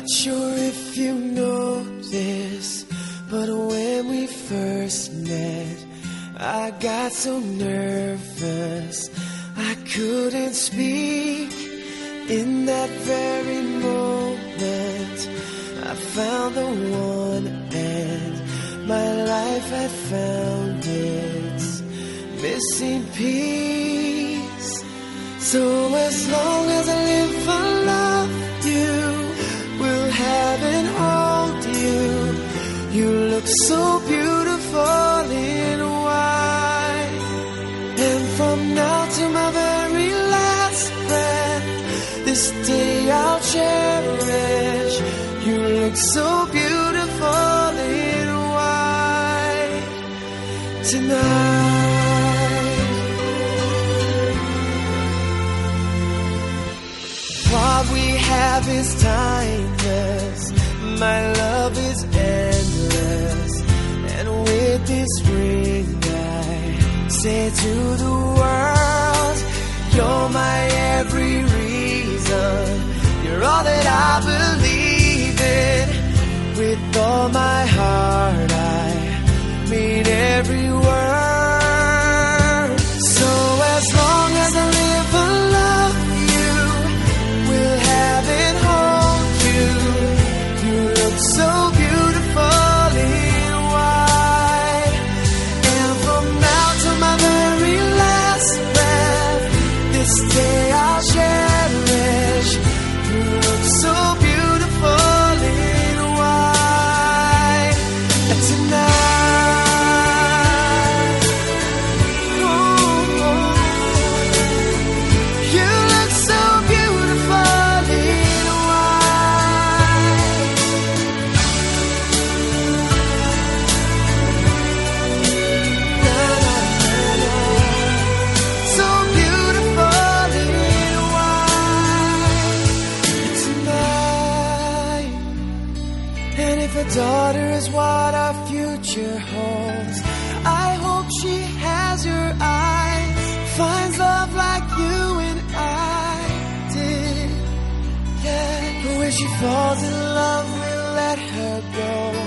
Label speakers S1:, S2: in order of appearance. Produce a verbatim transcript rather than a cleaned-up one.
S1: Not sure if you know this, but when we first met, I got so nervous I couldn't speak. In that very moment, I found the one, and my life had found its missing piece. So as long as I live, I love you, will have and hold you. You look so beautiful in white, and from now to my very last breath, this day I'll cherish. You look so beautiful in white tonight. What we have is timeless, my love is endless, and with this ring I say to the world, you're my every reason, you're all that I believe in. With all my heart I mean every word. So as long as I live, I love you, will have and hold you. You look so beautiful in white, and from now to my very last breath, this day I'll cherish. You look so beautiful in white tonight. Oh, oh. You look so beautiful in white. Na, na, na, na. So beautiful in white tonight. And if a daughter is what our future holds, I hope she has your eyes, finds love like you and I did. Yeah, but when she falls in love, we'll let her go.